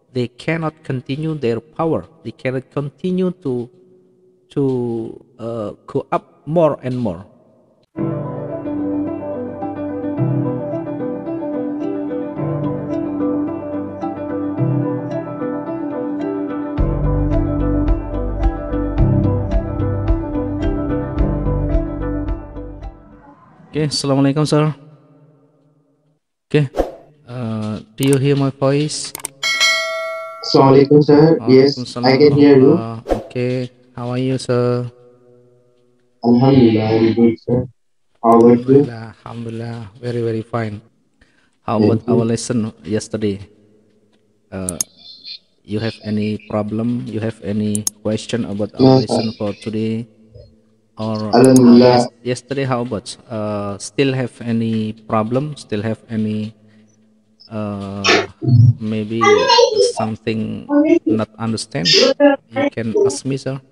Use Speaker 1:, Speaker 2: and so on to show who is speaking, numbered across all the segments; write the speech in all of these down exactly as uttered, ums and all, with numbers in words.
Speaker 1: they cannot continue their power. They cannot continue to to uh, go up more and more. Okay, assalamualaikum sir. Okay, uh, do you hear my voice?
Speaker 2: Assalamualaikum, sir.
Speaker 1: Waalaikum
Speaker 2: Yes, I
Speaker 1: salam
Speaker 2: can hear you.
Speaker 1: warahmatullah. Okay, how are you sir?
Speaker 2: Alhamdulillah, I'm good, sir. How about you?
Speaker 1: Alhamdulillah, alhamdulillah, very very fine. How about
Speaker 2: Thank
Speaker 1: our
Speaker 2: you.
Speaker 1: lesson yesterday? Uh, you have any problem? You have any question about our
Speaker 2: No, sir.
Speaker 1: lesson for today? Or
Speaker 2: Alhamdulillah.
Speaker 1: yes, yesterday how about? Uh, still have any problem? Still have any uh, maybe something not understand? You can ask me, sir.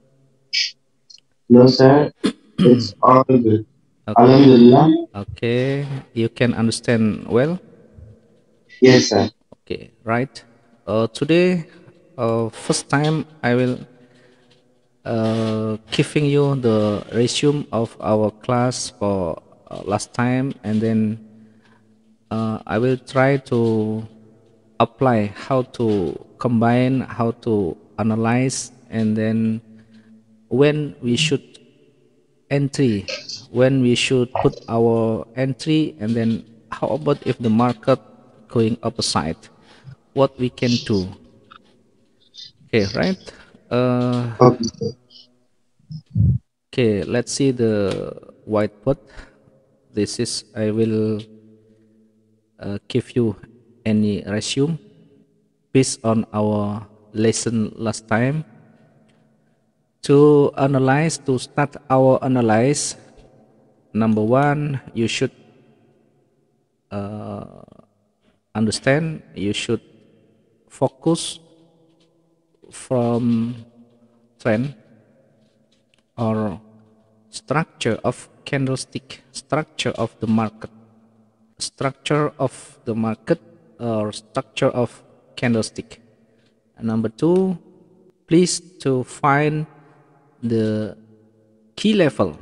Speaker 2: No, sir. It's all good.
Speaker 1: Okay,
Speaker 2: Alhamdulillah.
Speaker 1: okay, you can understand well.
Speaker 2: Yes, sir.
Speaker 1: Okay, right. Uh, today, uh, first time I will uh, giving you the resume of our class for uh, last time, and then uh, I will try to apply how to combine, how to analyze, and then when we should entry, when we should put our entry, and then how about if the market going opposite, what we can do. Okay, right. Uh,
Speaker 2: Okay, sir.
Speaker 1: okay, let's see the whiteboard. This is I will uh, give you any resume based on our lesson last time to analyze, to start our analyze. Number one, you should understand, you should focus from trend or structure of candlestick, structure of the market, structure of the market or structure of candlestick. And number two, please to find the key level,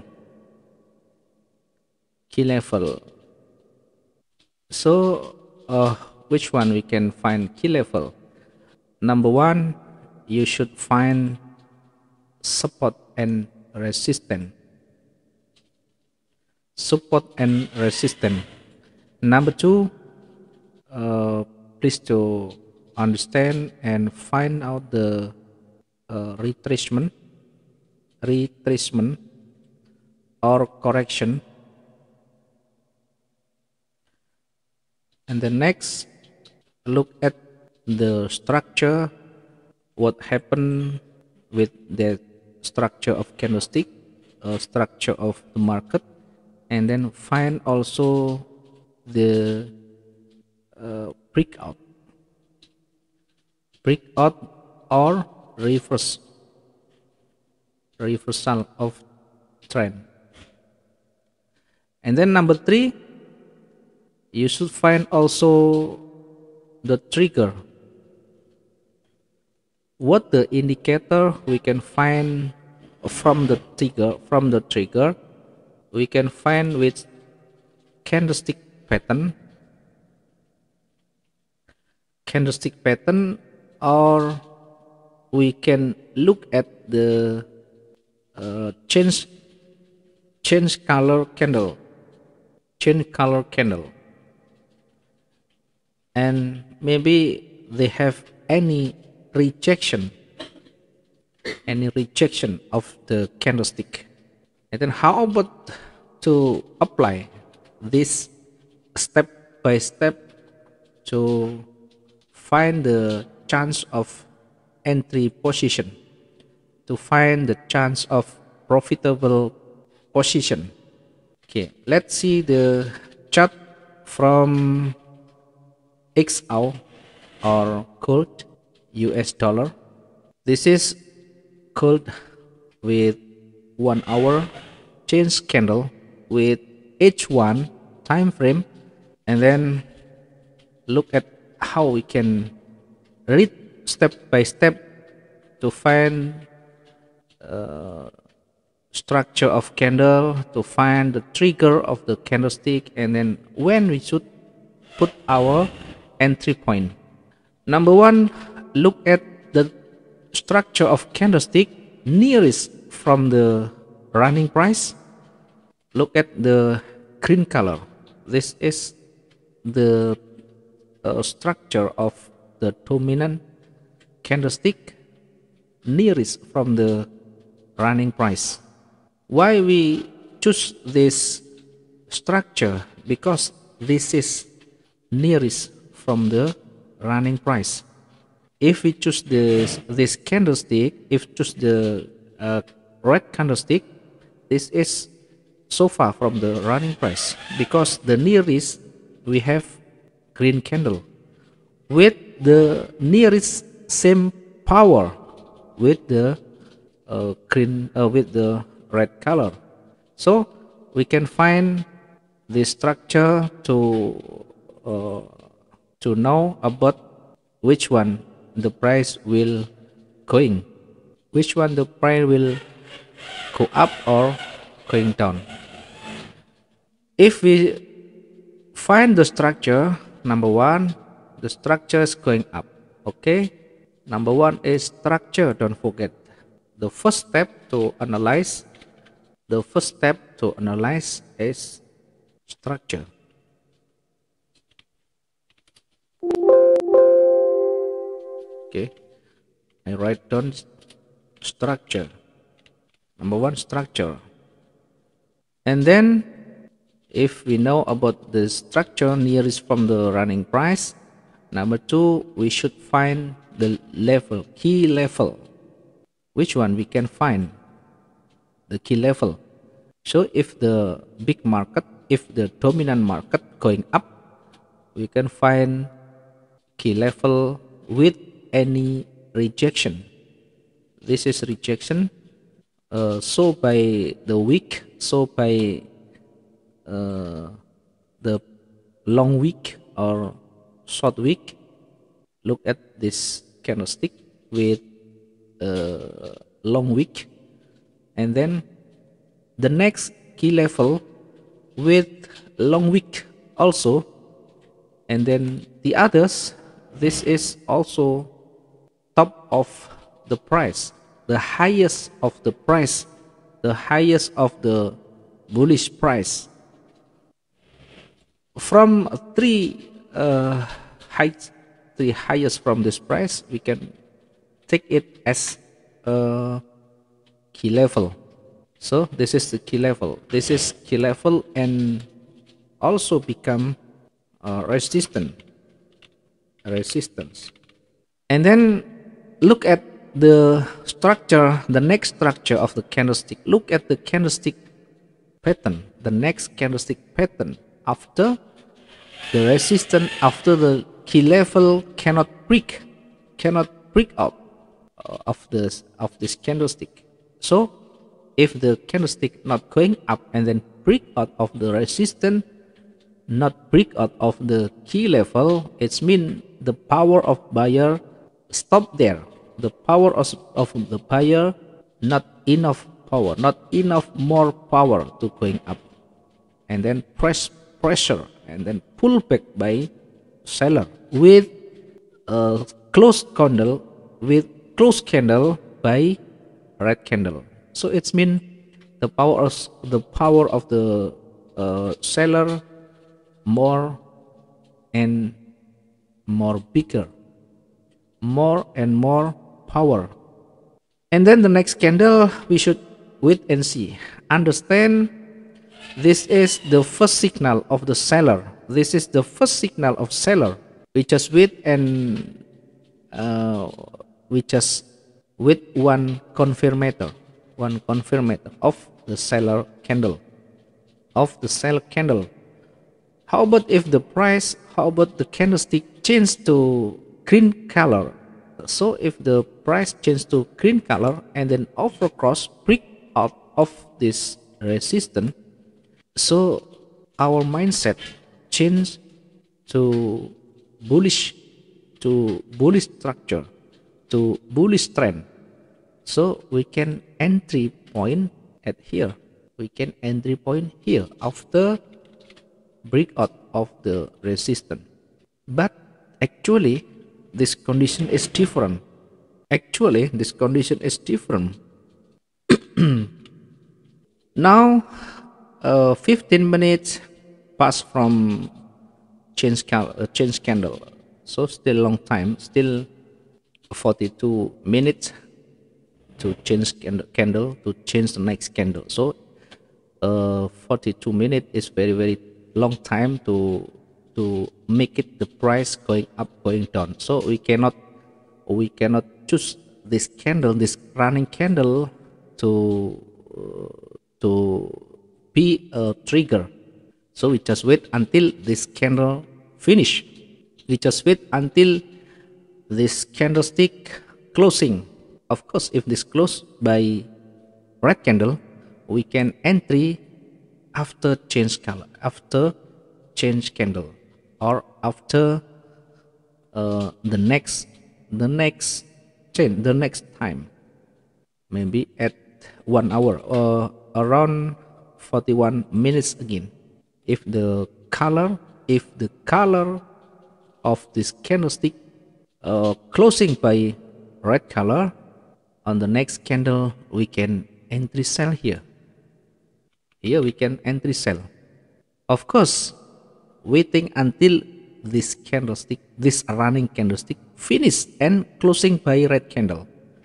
Speaker 1: key level. So, uh, which one we can find key level? Number one, you should find support and resistance. Support and resistance. Number two, uh, please to understand and find out the uh, retracement, retracement or correction. And the next, look at the structure, what happened with the structure of candlestick, uh, structure of the market, and then find also the uh, breakout, breakout or reverse, reversal of trend. And then number three, you should find also the trigger. What the indicator we can find from the trigger, from the trigger, we can find with candlestick pattern, candlestick pattern, or we can look at the uh, change change color candle, change color candle, and maybe they have any rejection, any rejection of the candlestick. And then how about to apply this step by step to find the chance of entry position, to find the chance of profitable position. Okay, let's see the chart from X O or gold U S dollar. This is gold with one hour change candle with H one time frame, and then look at how we can read step by step to find structure of candle, to find the trigger of the candlestick, and then when we should put our entry point. Number one, look at the structure of candlestick nearest from the running price. Look at the green color. This is the uh, structure of the dominant candlestick nearest from the running price. Why we choose this structure? Because this is nearest from the running price. If we choose this this candlestick, if we choose the uh, red candlestick, this is so far from the running price, because the nearest we have green candle with the nearest same power with the uh, green uh, with the red color. So we can find the structure to uh, to know about which one the price will going, which one the price will go up or going down. If we find the structure, number one, the structure is going up. Okay, number one is structure. Don't forget the first step to analyze. The first step to analyze is structure. Okay, I write down structure. Number one, structure. And then if we know about the structure nearest from the running price, number two, we should find the level, key level. Which one we can find the key level? So if the big market, if the dominant market going up, we can find key level with any rejection. This is rejection. Uh, so by the wick, so by uh, the long wick or short wick. Look at this candlestick with a long wick, and then the next key level with long wick also, and then the others. This is also top of the price, the highest of the price, the highest of the bullish price. From three uh, heights, the highest from this price, we can take it as a key level. So this is the key level. This is key level and also become uh, resistant. Resistance. And then look at the structure, the next structure of the candlestick. Look at the candlestick pattern, the next candlestick pattern after the resistance, after the key level cannot break, cannot break out uh, of this of this candlestick. So if the candlestick not going up and then break out of the resistance, not break out of the key level, it means the power of buyer stop there. The power of, of the buyer not enough power, not enough more power to going up, and then press pressure and then pull back by seller with a closed candle, with closed candle by red candle. So it's mean the power of the power of the uh, seller more and more bigger, more and more power. And then the next candle we should wait and see. Understand, this is the first signal of the seller. This is the first signal of seller. We just wait and uh, we just wait one confirmator, one confirmator of the seller candle, of the seller candle. How about if the price, how about the candlestick change to green color? So if the price change to green color and then offer cross break out of this resistance, so our mindset change to bullish to bullish structure, to bullish trend. So we can entry point at here. We can entry point here after breakout of the resistance. But actually, this condition is different. Actually, this condition is different. Now, uh, fifteen minutes pass from change, cal- uh, change candle. So still long time, still forty-two minutes to change candle, candle to change the next candle. So uh, forty-two minutes is very very long time to to make it the price going up going down. So we cannot we cannot choose this candle, this running candle, to uh, to be a trigger. So we just wait until this candle finish. We just wait until this candlestick closing. Of course, if this close by red candle, we can entry after change color, after change candle, or after uh, the next the next change, the next time, maybe at one hour or around forty-one minutes again. If the color, if the color of this candlestick uh, closing by red color, on the next candle we can entry sell here. Here we can entry sell. Of course, waiting until this candlestick, this running candlestick finish and closing by red candle.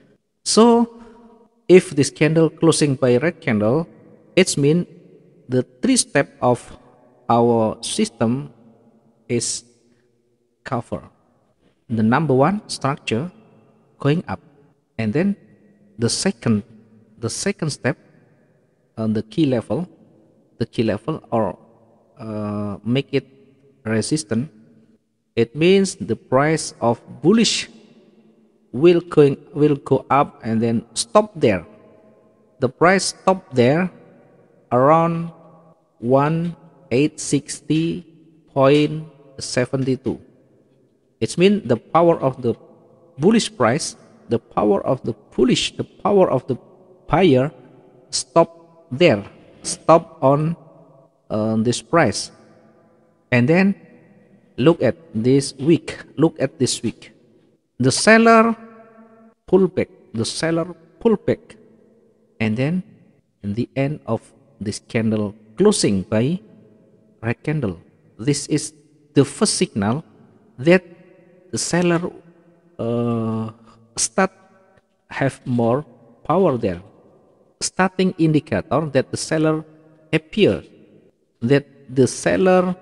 Speaker 1: So if this candle closing by red candle, it means the three step of our system is covered. The number one structure going up, and then the second the second step on the key level, the key level or uh, make it resistant. It means the price of bullish will going will go up and then stop there. The price stop there around one eight sixty point seven two. It means the power of the bullish price, the power of the bullish, the power of the buyer stop there, stop on uh, this price. And then look at this week, look at this week. The seller pull back, the seller pull back, and then in the end of this candle closing by red candle, this is the first signal that the seller uh, start have more power there. Starting indicator that the seller appear, that the seller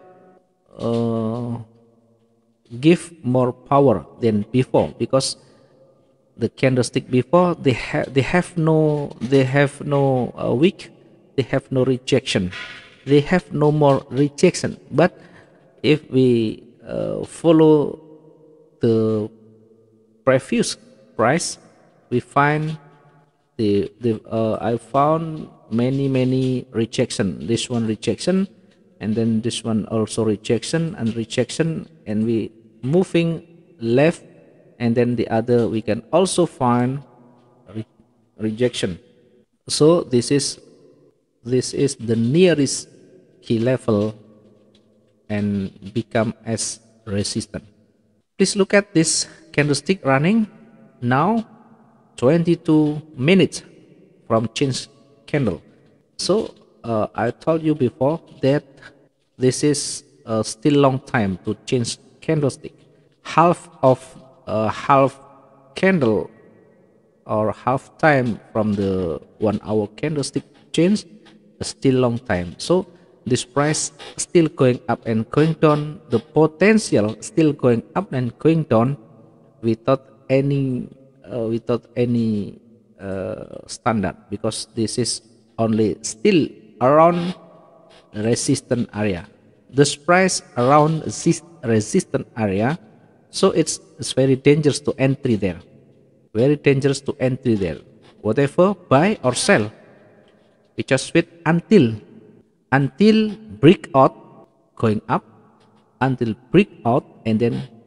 Speaker 1: uh, give more power than before, because the candlestick before they have they have no they have no uh, weak, they have no rejection, they have no more rejection. But if we uh, follow the previous price, we find the the uh, I found many many rejection. This one rejection, and then this one also rejection and rejection, and we moving left, and then the other we can also find re- rejection. So this is this is the nearest key level and become as resistant. Please look at this candlestick running now twenty-two minutes from change candle. So uh, I told you before that this is uh, still long time to change candlestick. Half of uh, half candle or half time from the one hour candlestick change is still long time. So this price still going up and going down, the potential still going up and going down without any uh, without any uh, standard, because this is only still around resistant area. This price around this resistant area, so it's it's very dangerous to entry there, very dangerous to entry there. Whatever, buy or sell, we just wait until until breakout going up, until breakout, and then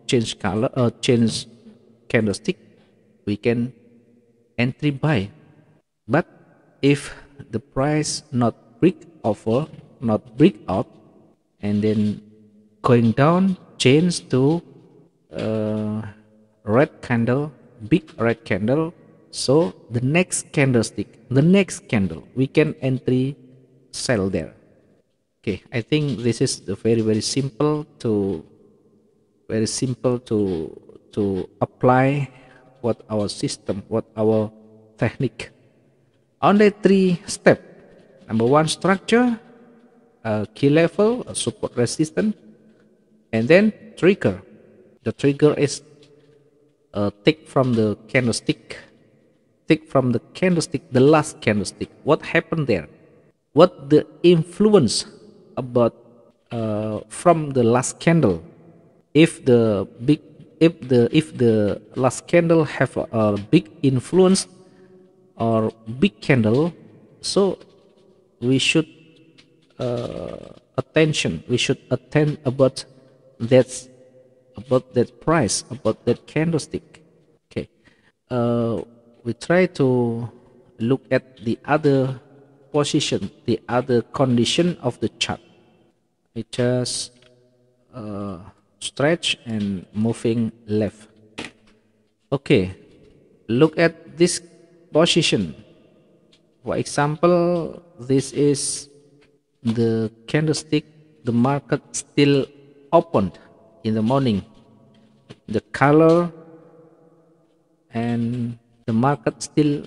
Speaker 1: change color, uh, change candlestick, we can entry buy. But if the price not break over, not break out, and then going down, change to uh, red candle, big red candle. So the next candlestick, the next candle, we can entry sell there. Okay, I think this is the very very simple to very simple to to apply what our system, what our technique. Only three step. Number one, structure, uh, key level, uh, support resistance, and then trigger. The trigger is uh, take from the candlestick, take from the candlestick, the last candlestick. What happened there? What the influence about uh, from the last candle? If the big, if the if the last candle have a, a big influence or big candle, so we should uh, attention. We should attend about that about that price, about that candlestick. Okay, uh, we try to look at the other position, the other condition of the chart. We just uh, stretch and moving left. Okay, look at this position. For example, this is the candlestick, the market still opened in the morning. The color and the market still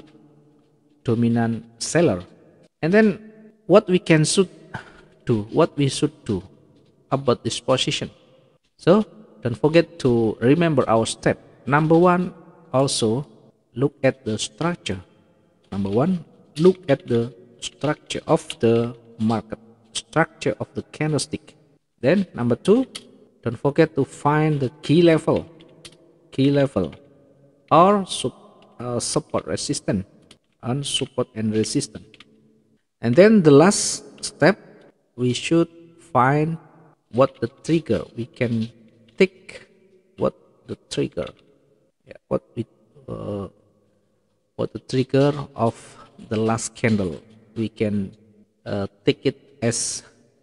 Speaker 1: dominant seller. And then what we can should do, what we should do about this position. So don't forget to remember our step. Number one, also look at the structure. Number one, look at the structure of the market, structure of the candlestick. Then number two, don't forget to find the key level, key level, or sub, uh, support resistance, and support and resistance. And then the last step, we should find what the trigger. We can take what the trigger, yeah, what we, uh, what the trigger of the last candle. We can uh, take it as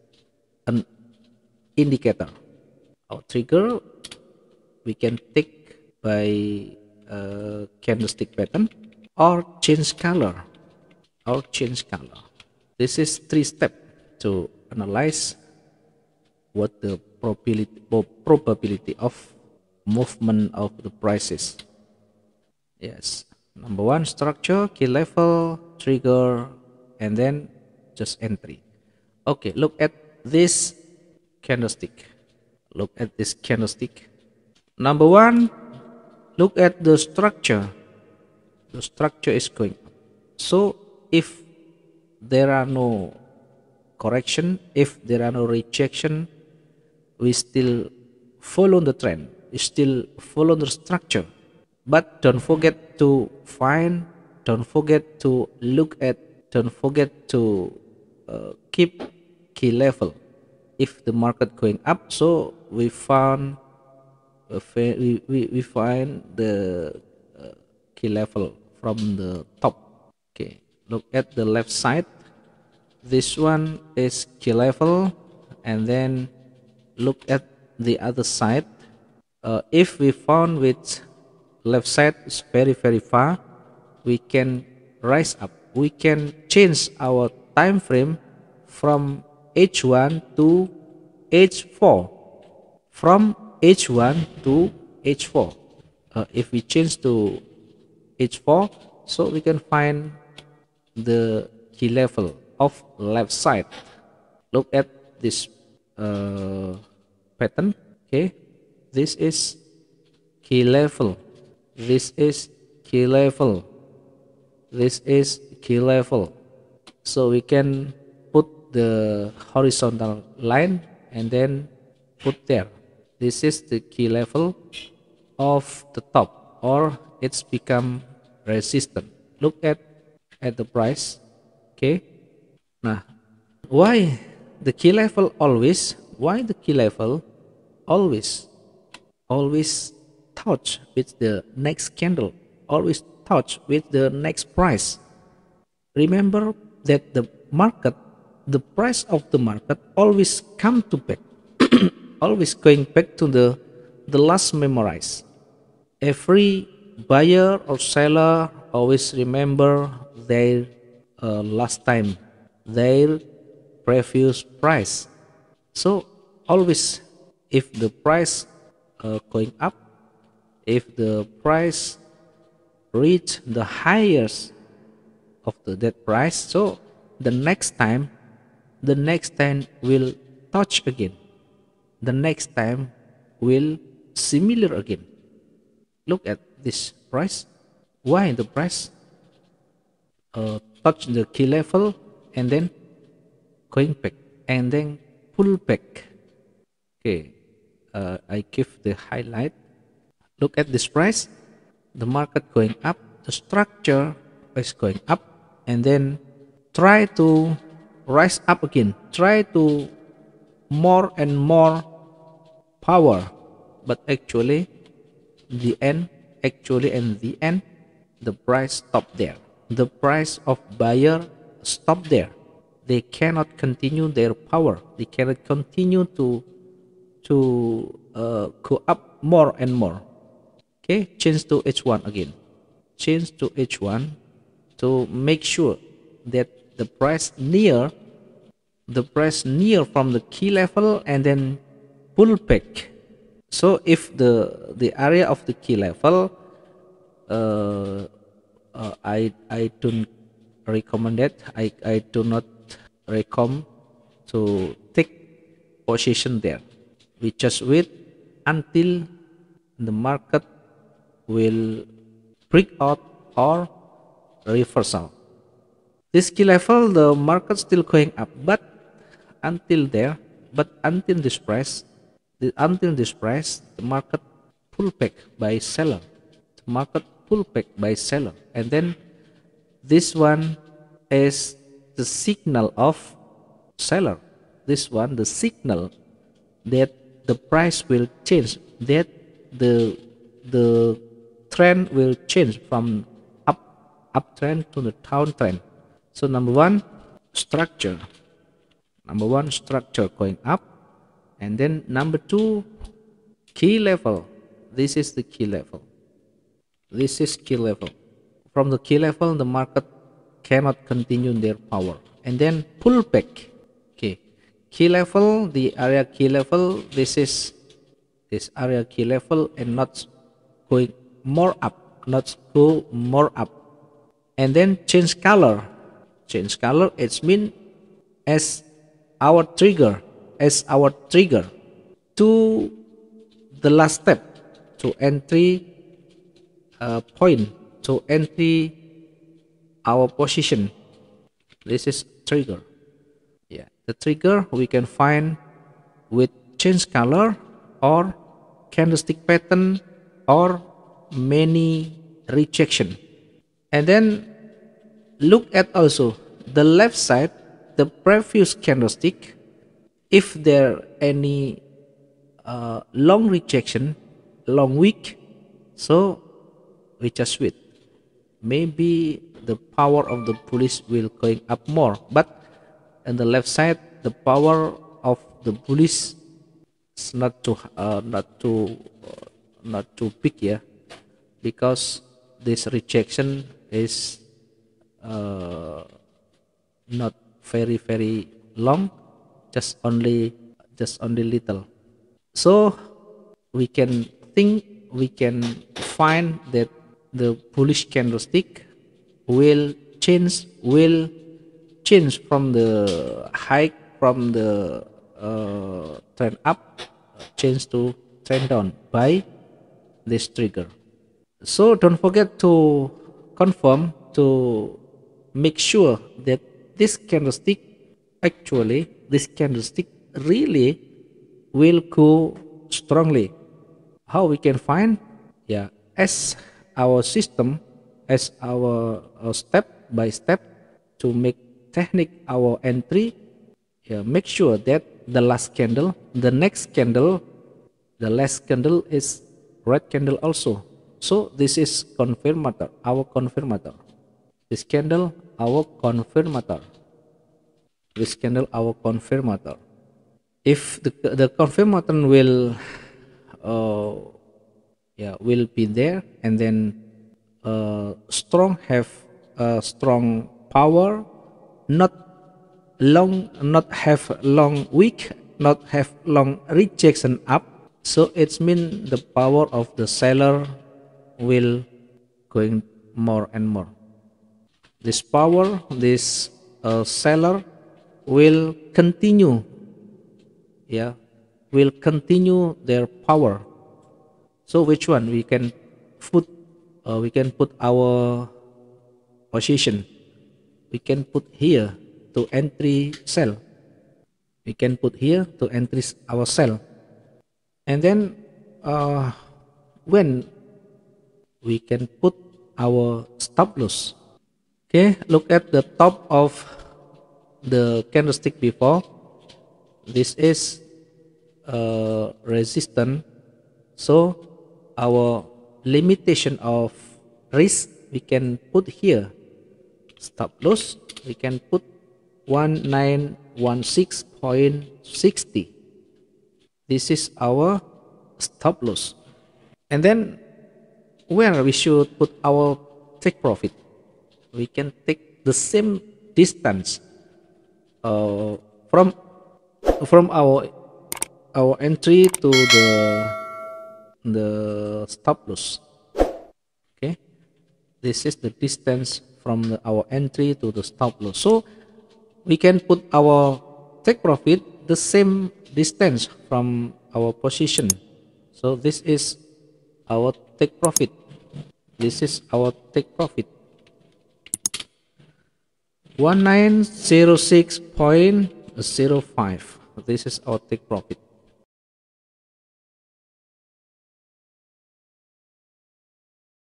Speaker 1: an indicator. Our trigger we can take by uh, candlestick pattern or change color, or change color. This is three step to analyze what the probability probability of movement of the prices. Yes, number one, structure, key level, trigger, and then just entry. Okay, look at this candlestick. Look at this candlestick. Number one, look at the structure. The structure is going up. So if there are no correction, if there are no rejection, we still follow the trend, we still follow the structure. But don't forget to find, don't forget to look at, don't forget to uh, keep key level. If the market going up, so we found uh, we, we, we find the uh, key level from the top. Okay, look at the left side. This one is key level, and then look at the other side. Uh, if we found with left side is very very far, we can rise up. We can change our time frame from H one to H four, from H one to H four. Uh, if we change to H four, so we can find the key level of left side. Look at this uh, pattern. Okay, this is key level, this is key level, this is key level. So we can put the horizontal line and then put there. This is the key level of the top, or it's become resistant. Look at at the price. Okay, nah, why the key level always, why the key level always always touch with the next candle, always touch with the next price. Remember that the market, the price of the market always come to back, always going back to the the last memorized. Every buyer or seller always remember their uh, last time, their previous price. So always, if the price uh, going up, if the price reach the highest of the that price, so the next time, the next time will touch again. The next time will similar again. Look at this price. Why the price uh, touch the key level and then going back and then pull back? Okay, uh, I give the highlight. Look at this price. The market going up, the structure is going up, and then try to rise up again. Try to more and more power, but actually the end actually in the end the price stop there, the price of buyer stop there. They cannot continue their power, they cannot continue to to uh, go up more and more. Okay, change to H one again, change to H one to make sure that the price near the price near from the key level and then pull back. So if the the area of the key level, uh, uh, I I don't recommend it. I I do not recommend to take position there. We just wait until the market will break out or reversal. This key level, the market still going up, but until there, but until this price, the, until this price, the market pull back by seller. The market pull back by seller, and then this one is the signal of seller. This one, the signal that the price will change, that the the trend will change from up uptrend to the downtrend. So number one, structure. Number one, structure going up, and then number two, key level. This is the key level. This is key level. From the key level, the market cannot continue their power, and then pull back. Okay, key level, the area key level. This is this area key level, and not going more up, not go more up, and then change color. Change color. It's mean as our trigger, as our trigger to the last step, to entry uh, point, to entry our position. This is trigger. Yeah, the trigger we can find with change color or candlestick pattern or many rejection. And then look at also the left side, the previous candlestick. If there any uh, long rejection, long wick, so we just wait. Maybe the power of the bullish will going up more, but on the left side, the power of the bullish is not too uh, not too uh, not too big, yeah, because this rejection is uh, not very very long, just only just only little. So we can think, we can find that the bullish candlestick will change will change from the high, from the uh, trend up, change to trend down by this trigger. So don't forget to confirm, to make sure that this candlestick, actually this candlestick really will go strongly. How we can find? Yeah, as our system, as our, our step by step to make technique our entry. Yeah, make sure that the last candle, the next candle The last candle is red candle also. So this is confirmator, our confirmator. This candle, our confirmator. This candle, our confirmator. If the the confirmator will, uh, yeah, will be there, and then uh, strong have uh, strong power, not long, not have long weak, not have long rejection up. So it's mean the power of the seller will going more and more. This power, this uh, seller will continue, yeah, will continue their power. So which one we can put? Uh, we can put our position. We can put here to entry cell. We can put here to entry our cell, and then uh, when we can put our stop loss. Okay, look at the top of the candlestick before. This is uh, resistance. So our limitation of risk we can put here. Stop loss we can put one nine one six point six zero. This is our stop loss. And then where we should put our take profit? We can take the same distance uh, from from our our entry to the the stop loss. Okay, this is the distance from the, our entry to the stop loss. So we can put our take profit the same distance from our position. So this is our take profit. This is our take profit. one nine zero six point zero five. This is our take profit.